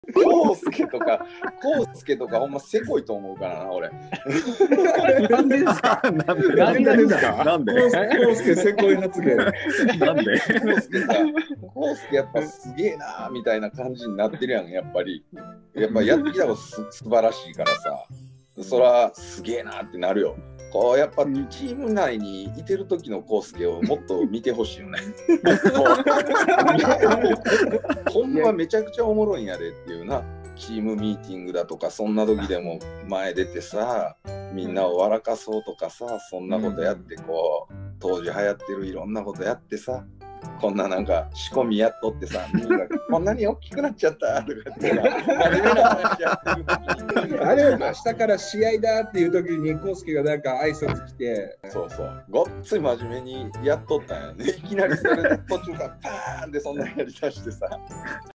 コウスケとかほんませこいと思うからな、俺。 なんでですか？ なんでですか？ なんで？ コウスケせこい発言。 なんで？ コウスケやっぱすげえなみたいな感じになってるやん、やっぱり。やっぱやってきたこと素晴らしいからさ、そらすげえなってなるよ。こうやっぱチーム内にいてる時のコウスケをもっと見てほしいよね。ほんまめちゃくちゃおもろいんやでっていうな。チームミーティングだとかそんな時でも前出てさ、みんなを笑かそうとかさ、そんなことやってこう当時流行ってるいろんなことやってさ、こんななんか仕込みやっとってさ、みんなこんなに大きくなっちゃったとかってさ、真面目な話やってる時にあれ明日から試合だっていう時にコウスケがなんか挨拶来て、 そうそうごっつい真面目にやっとったんやね。いきなりそれで途中からパーンってそんなやりだしてさ、